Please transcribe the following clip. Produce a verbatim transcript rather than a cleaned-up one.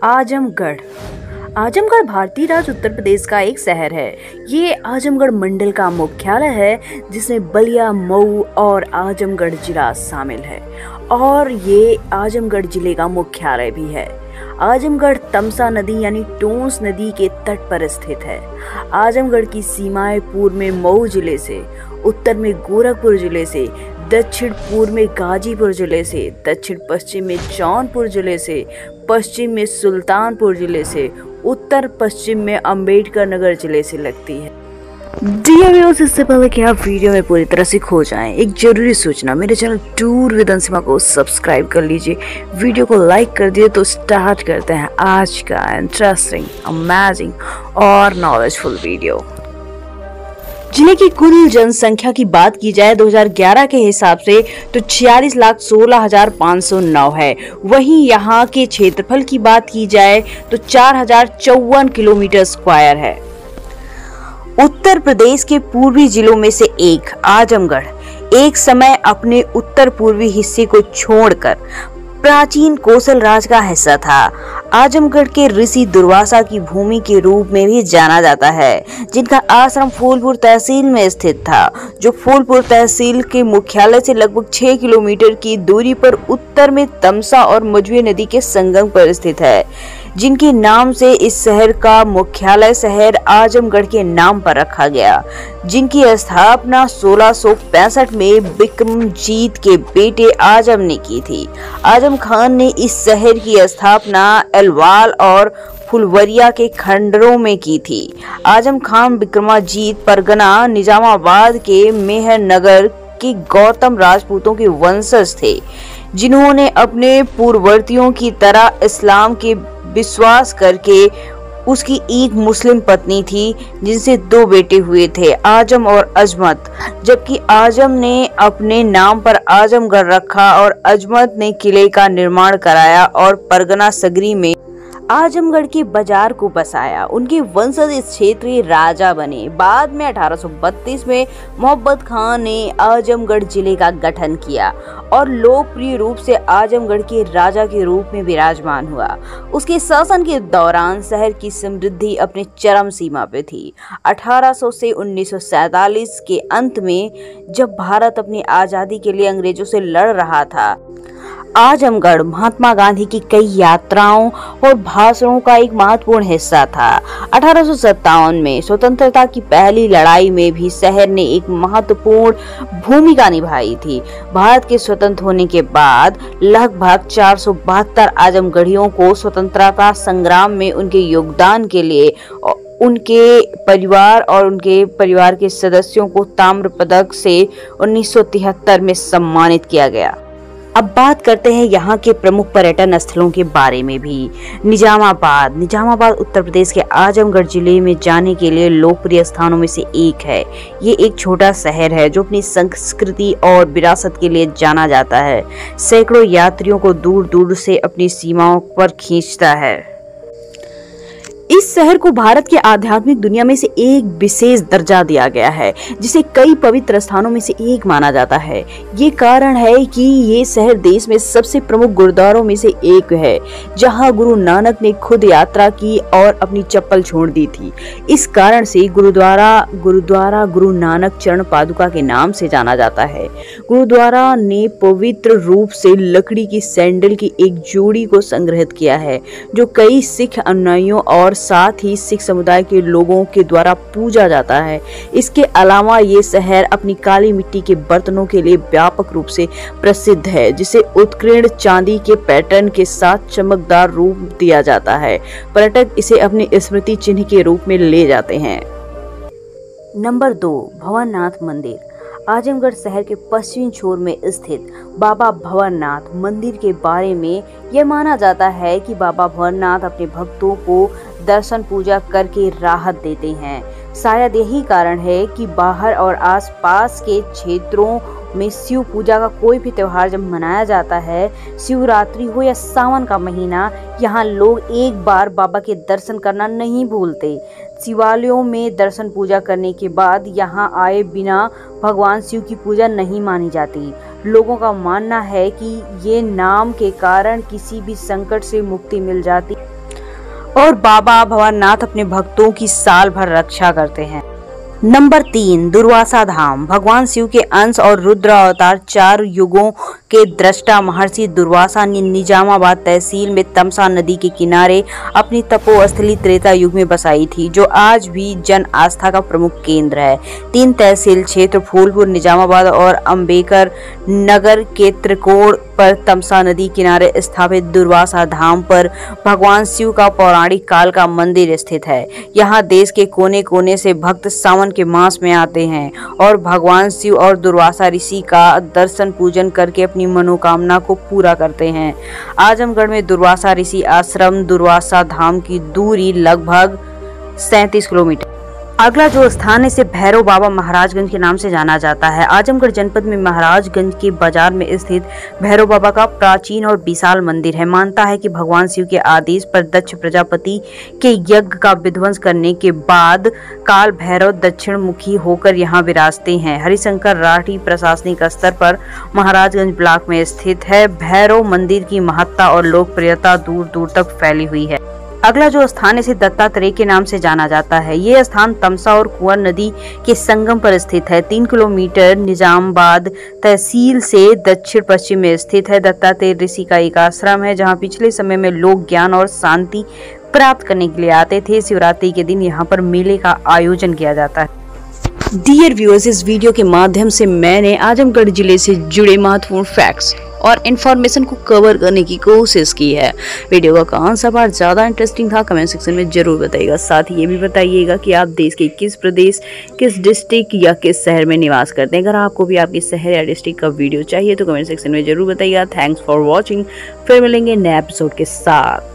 आजमगढ़ आजमगढ़ भारतीय राज्य उत्तर प्रदेश का एक शहर है। ये आजमगढ़ मंडल का मुख्यालय है, जिसमें बलिया, मऊ और आजमगढ़ जिला शामिल है और ये आजमगढ़ जिले का मुख्यालय भी है। आजमगढ़ तमसा नदी यानी टोंस नदी के तट पर स्थित है। आजमगढ़ की सीमाएं पूर्व में मऊ जिले से, उत्तर में गोरखपुर जिले से, दक्षिण पूर्व में गाजीपुर जिले से, दक्षिण पश्चिम में जौनपुर जिले से, पश्चिम में सुल्तानपुर जिले से, उत्तर पश्चिम में अंबेडकर नगर जिले से लगती है। डियर व्यूअर्स, इससे पहले कि आप वीडियो में पूरी तरह से खो जाएं, एक जरूरी सूचना, मेरे चैनल टूर विद अंशिमा को सब्सक्राइब कर लीजिए, वीडियो को लाइक कर दिए। तो स्टार्ट करते हैं आज का इंटरेस्टिंग, अमेजिंग और नॉलेजफुल वीडियो। जिले की कुल जनसंख्या की बात की जाए दो हज़ार ग्यारह के हिसाब से तो छियालीस लाख सोलह हजार पाँच सौ नौ है। वहीं यहाँ के क्षेत्रफल की बात की जाए तो चार हजार चौवन किलोमीटर स्क्वायर है। उत्तर प्रदेश के पूर्वी जिलों में से एक आजमगढ़ एक समय अपने उत्तर पूर्वी हिस्से को छोड़कर प्राचीन कोसल राज का हिस्सा था। आजमगढ़ के ऋषि दुर्वासा की भूमि के रूप में भी जाना जाता है, जिनका आश्रम फूलपुर तहसील में स्थित था, जो फूलपुर तहसील के मुख्यालय से लगभग छह किलोमीटर की दूरी पर उत्तर में तमसा और मझुए नदी के संगम पर स्थित है, जिनके नाम से इस शहर का मुख्यालय शहर आजमगढ़ के नाम पर रखा गया, जिनकी स्थापना सोलह सौ पैंसठ में बिक्रमजीत के बेटे आजम ने की थी। आजम खान ने इस शहर की स्थापना एलवाल और फुलवरिया के खंडरों में की थी। आजम खान बिक्रमजीत परगना निजामाबाद के मेहरनगर के गौतम राजपूतों के वंशज थे, जिन्होंने अपने पूर्ववर्तियों की तरह इस्लाम के विश्वास करके उसकी एक मुस्लिम पत्नी थी, जिनसे दो बेटे हुए थे, आजम और अजमत। जबकि आजम ने अपने नाम पर आजमगढ़ रखा और अजमत ने किले का निर्माण कराया और परगना सगरी में आजमगढ़ के बाजार को बसाया। उनके वंशज इस क्षेत्रीय राजा बने। बाद में अठारह सौ बत्तीस में मोहब्बत खान ने आजमगढ़ जिले का गठन किया और लोकप्रिय रूप से आजमगढ़ के राजा के रूप में विराजमान हुआ। उसके शासन के दौरान शहर की समृद्धि अपने चरम सीमा पे थी। अठारह सौ से उन्नीस सौ सैतालीस के अंत में, जब भारत अपनी आजादी के लिए अंग्रेजों से लड़ रहा था, आजमगढ़ महात्मा गांधी की कई यात्राओं और भाषणों का एक महत्वपूर्ण हिस्सा था। अठारह सौ सत्तावन में स्वतंत्रता की पहली लड़ाई में भी शहर ने एक महत्वपूर्ण भूमिका निभाई थी। भारत के स्वतंत्र होने के बाद लगभग चार सौ बहत्तर आजमगढ़ियों को स्वतंत्रता संग्राम में उनके योगदान के लिए उनके परिवार और उनके परिवार के सदस्यों को ताम्र पदक से उन्नीस सौ तिहत्तर में सम्मानित किया गया। अब बात करते हैं यहाँ के प्रमुख पर्यटन स्थलों के बारे में भी। निजामाबाद निजामाबाद उत्तर प्रदेश के आजमगढ़ जिले में जाने के लिए लोकप्रिय स्थानों में से एक है। ये एक छोटा शहर है जो अपनी संस्कृति और विरासत के लिए जाना जाता है। सैकड़ों यात्रियों को दूर दूर से अपनी सीमाओं पर खींचता है। इस शहर को भारत के आध्यात्मिक दुनिया में से एक विशेष दर्जा दिया गया है, जिसे कई पवित्र स्थानों में से एक माना जाता है। ये कारण है कि ये शहर देश में सबसे प्रमुख गुरुद्वारों में से एक है, जहां गुरु नानक ने खुद यात्रा की और अपनी चप्पल छोड़ दी थी। इस कारण से गुरुद्वारा गुरुद्वारा गुरु नानक चरण पादुका के नाम से जाना जाता है। गुरुद्वारा ने पवित्र रूप से लकड़ी की सैंडल की एक जोड़ी को संग्रहित किया है, जो कई सिख अनुयायियों और साथ ही सिख समुदाय के लोगों के द्वारा पूजा जाता है। इसके अलावा ये शहर अपनी काली मिट्टी के बर्तनों के लिए व्यापक रूप से प्रसिद्ध है, जिसे उत्कीर्ण चांदी के पैटर्न के साथ चमकदार रूप दिया जाता है। पर्यटक इसे अपनी स्मृति चिन्ह के रूप में ले जाते हैं। नंबर दो, भवरनाथ मंदिर। आजमगढ़ शहर के पश्चिमी छोर में स्थित बाबा भवरनाथ मंदिर के बारे में यह माना जाता है कि बाबा भवरनाथ अपने भक्तों को दर्शन पूजा करके राहत देते हैं। शायद यही कारण है कि बाहर और आसपास के क्षेत्रों में शिव पूजा का कोई भी त्योहार जब मनाया जाता है, शिवरात्रि हो या सावन का महीना, यहाँ लोग एक बार बाबा के दर्शन करना नहीं भूलते। शिवालयों में दर्शन पूजा करने के बाद यहाँ आए बिना भगवान शिव की पूजा नहीं मानी जाती। लोगों का मानना है कि ये नाम के कारण किसी भी संकट से मुक्ति मिल जाती। और बाबा भवनाथ अपने भक्तों की साल भर रक्षा करते हैं। नंबर तीन, दुर्वासा धाम। भगवान शिव के अंश और रुद्र अवतार, चार युगों के दृष्टा महर्षि दुर्वासा ने निजामाबाद तहसील में तमसा नदी के किनारे अपनी तपोस्थली त्रेता युग में बसाई थी, जो आज भी जन आस्था का प्रमुख केंद्र है। तीन तहसील क्षेत्र फूलपुर, निजामाबाद और अंबेडकर नगर के त्रिकोण पर तमसा नदी किनारे स्थापित दुर्वासा धाम पर भगवान शिव का पौराणिक काल का मंदिर स्थित है। यहाँ देश के कोने कोने से भक्त सावन के मास में आते हैं और भगवान शिव और दुर्वासा ऋषि का दर्शन पूजन करके अपनी मनोकामना को पूरा करते हैं। आजमगढ़ में दुर्वासा ऋषि आश्रम दुर्वासा धाम की दूरी लगभग सैंतीस किलोमीटर। अगला जो स्थान है इसे भैरव बाबा महाराजगंज के नाम से जाना जाता है। आजमगढ़ जनपद में महाराजगंज के बाजार में स्थित भैरव बाबा का प्राचीन और विशाल मंदिर है। मानता है कि भगवान शिव के आदेश पर दक्ष प्रजापति के यज्ञ का विध्वंस करने के बाद काल भैरव दक्षिण मुखी होकर यहाँ विराजते हैं। हरिशंकर राठी प्रशासनिक स्तर पर महाराजगंज ब्लॉक में स्थित है। भैरव मंदिर की महत्ता और लोकप्रियता दूर दूर तक फैली हुई है। अगला जो स्थान इसे दत्तात्रेय के नाम से जाना जाता है। ये स्थान तमसा और कुंवर नदी के संगम पर स्थित है। तीन किलोमीटर निजामाबाद तहसील से दक्षिण पश्चिम में स्थित है। दत्तात्रेय ऋषि का एक आश्रम है जहाँ पिछले समय में लोग ज्ञान और शांति प्राप्त करने के लिए आते थे। शिवरात्रि के दिन यहाँ पर मेले का आयोजन किया जाता है। डियर व्यूअर्स, इस वीडियो के माध्यम से मैंने आजमगढ़ जिले से जुड़े महत्वपूर्ण फैक्ट्स और इन्फॉर्मेशन को कवर करने की कोशिश की है। वीडियो का कौन सा पार्ट ज़्यादा इंटरेस्टिंग था कमेंट सेक्शन में जरूर बताइएगा। साथ ही ये भी बताइएगा कि आप देश के किस प्रदेश, किस डिस्ट्रिक्ट या किस शहर में निवास करते हैं। अगर आपको भी आपके शहर या डिस्ट्रिक्ट का वीडियो चाहिए तो कमेंट सेक्शन में जरूर बताइएगा। Thanks for watching. फिर मिलेंगे नए एपिसोड के साथ।